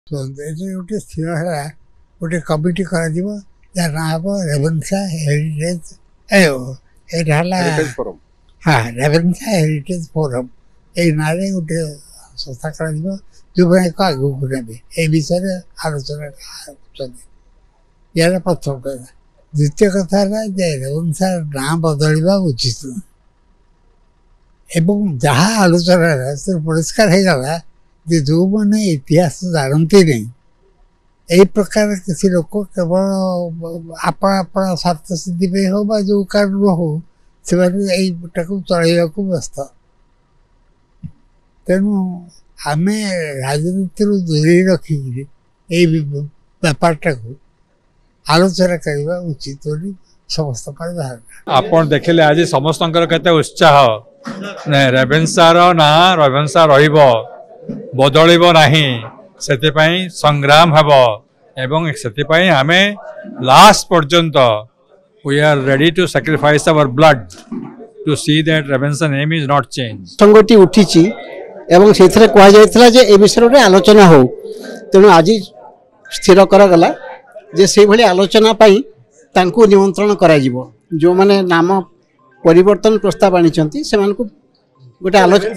गोटे स्थिर है गोटे कमिटी कर ना हम रेवेन्सा हेरिटेज हाँ रेवेन्सा हेरिटेज फोरम ये ना गोटे संस्था कर जो मैंने आगे को ने ये विषय आलोचना यार प्रथम कथा द्वितीय कथा है रेवेन्सा ना बदलवा उचित एवं जहाँ आलोचना परिष्कार हो गला जो मैंने इतिहास जानती नहीं यही प्रकार किसी लोग केवल आपण स्वार्थ सिद्धि हो जो कारण हो से चलवा व्यस्त तेणु आम राजनीति दूरे रखिक व्यापारटा को आलोचना करवा उचित समस्त धारणा आप देखिले आज समस्त केते उत्साह रेवेन्सार ना रेवेन्सा बदलिबो नाही सेतिपई संग्राम हबो एवं सेतिपई आमे लास्ट पर्यंत we are ready to sacrifice our blood to see that Ravenshaw name is not change संगठी उठीची एवं सेथरे कहा जायतला जे ए विषय रे आलोचना हो तेणु आज स्थिर करगला जे से भली आलोचना पाई तांको निमंत्रण करा जिवो जो माने नाम परिवर्तन प्रस्ताव आनिचंती से मानको गोटे आलोचना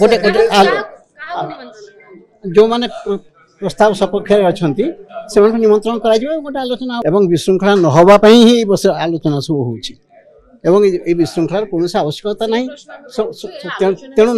गोटे जो माने प्रस्ताव सपक्ष अच्छी से निमंत्रण करा गोटे आलोचना एवं विशृंखला न होबा पई ही आलोचना सब होउची एवं ए विशृंखलार कौन आवश्यकता नहीं तेणु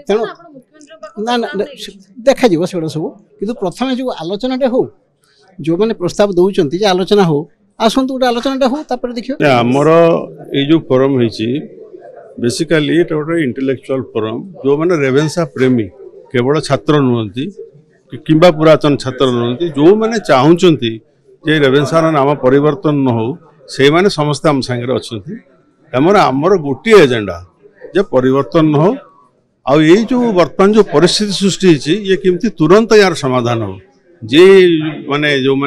ना देखा जीव से सब कि प्रथम जो आलोचनाटे हो जो मैंने प्रस्ताव दौरान आलोचना हो आसतु गोटे आलोचनाटा हो तापर देखियो आमर ये जो फोरम होइची बेसिकली गोटे इंटेलेक्चुअल फोरम जो मैंने रेवेन्सा प्रेमी केवल छात्र नुहति कि पुरातन छात्र नुहति जो मैंने चाहूँगी जे रेवेन्सार नाम परिवर्तन न हो से माने समस्त आम सांगे अच्छा आमर गोटे एजेंडा जे परिवर्तन न हो आ ये जो वर्तमान जो परिस्थिति सृष्टि ये किमती तुरंत यार समाधान हो जे माने जो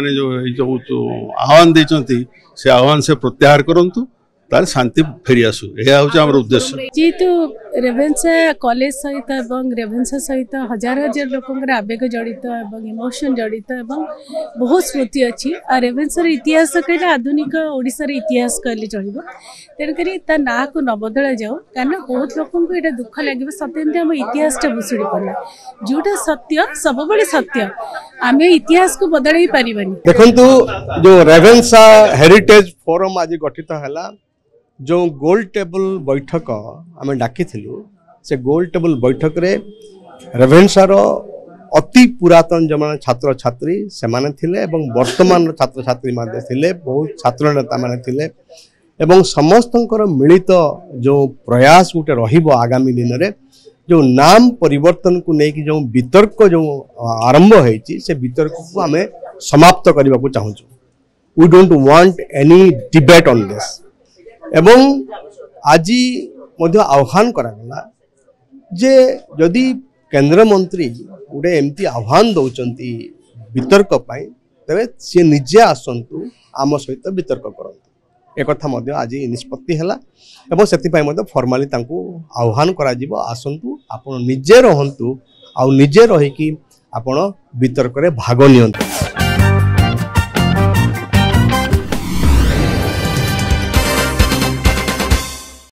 आह्वान देते से आह्वान से प्रत्याहार करंतु तार शांति फेरी आसू यह हूँ उद्देश्य जेहेतु रेवेन्सा कॉलेज सहित रेवेन्सा सहित हजार हजार लोकंर आवेग जड़ित इमोशन जड़ित बहुत स्मृति अच्छी और रेवेन्सार इतिहास कहले आधुनिक ओडिशार इतिहास कहले चलो तेणुक ना को न बदला जाओ कारण बहुत लोक ये दुख लगे सत्य आम इतिहास भुशुड़ी पड़ा जोटा सत्य सब बड़े सत्य आम इतिहास को बदल पारिबानी। देखंतु जो रेवेन्सा हेरिटेज फोरम आज गठित है जो गोल टेबल बैठक आम डाकी से गोल टेबल बैठक रे रेवेन्सार अति पुरातन जो मैंने छात्र छात्री से माने थिले एवं वर्तमान छात्र छात्री माने थिले बहुत छात्र नेता माने थिले एवं समस्तंकर मिलित जो प्रयास गोटे रहिबो आगामी दिन रे जो नाम परिवर्तन को लेकिन जो वितर्क जो आरंभ होइछि से वितर्क को आम समाप्त करने को चाहूँ। We don't want any debate on this एवं आज आह्वान करागला जे जदि केंद्र मंत्री गोटे एमती आह्वान दौरान वितर्क तेरे सी निजे आसतु आम सहित वितर्क करतु एक आज निष्पत्ति है से फॉर्माली आह्वान करा आसतु आपण निजे रहंतु आ निजे रहीकि आपण वितर्क रे भाग नियंतु।